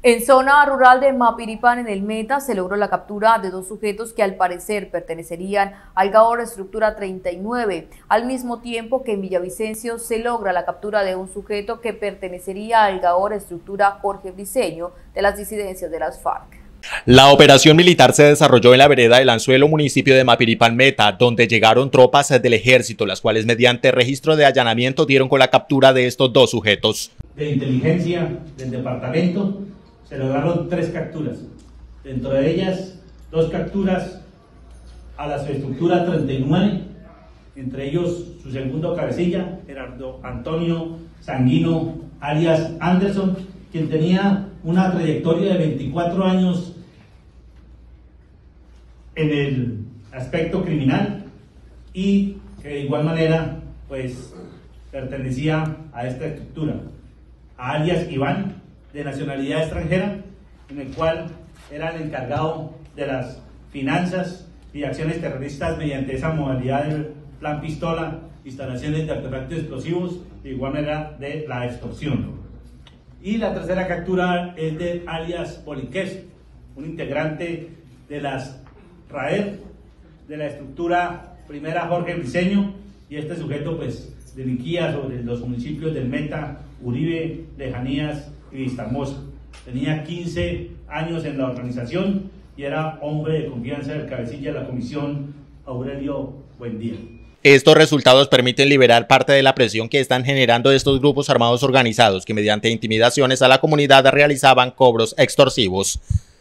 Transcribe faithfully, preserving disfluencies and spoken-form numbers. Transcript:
En zona rural de Mapiripán, en el Meta, se logró la captura de dos sujetos que al parecer pertenecerían al Gaor Estructura treinta y nueve, al mismo tiempo que en Villavicencio se logra la captura de un sujeto que pertenecería al Gaor Estructura Jorge Briceño de las disidencias de las FARC. La operación militar se desarrolló en la vereda del Anzuelo, municipio de Mapiripán Meta, donde llegaron tropas del ejército, las cuales mediante registro de allanamiento dieron con la captura de estos dos sujetos. De inteligencia del departamento se lograron tres capturas, dentro de ellas dos capturas a la estructura treinta y nueve, entre ellos su segundo cabecilla, Gerardo Antonio Sanguino alias Anderson, quien tenía una trayectoria de veinticuatro años en el aspecto criminal y que de igual manera pues pertenecía a esta estructura, a alias Iván, de nacionalidad extranjera, en el cual era el encargado de las finanzas y acciones terroristas mediante esa modalidad del plan pistola, instalaciones de artefactos explosivos, de igual manera de la extorsión. Y la tercera captura es de alias Poliqués, un integrante de las RAER, de la estructura primera Jorge Briceño, y este sujeto pues delinquía sobre los municipios del Meta, Uribe, Lejanías y Vistahermosa. Tenía quince años en la organización y era hombre de confianza del cabecilla de la comisión, Aurelio Buendía. Estos resultados permiten liberar parte de la presión que están generando estos grupos armados organizados que mediante intimidaciones a la comunidad realizaban cobros extorsivos.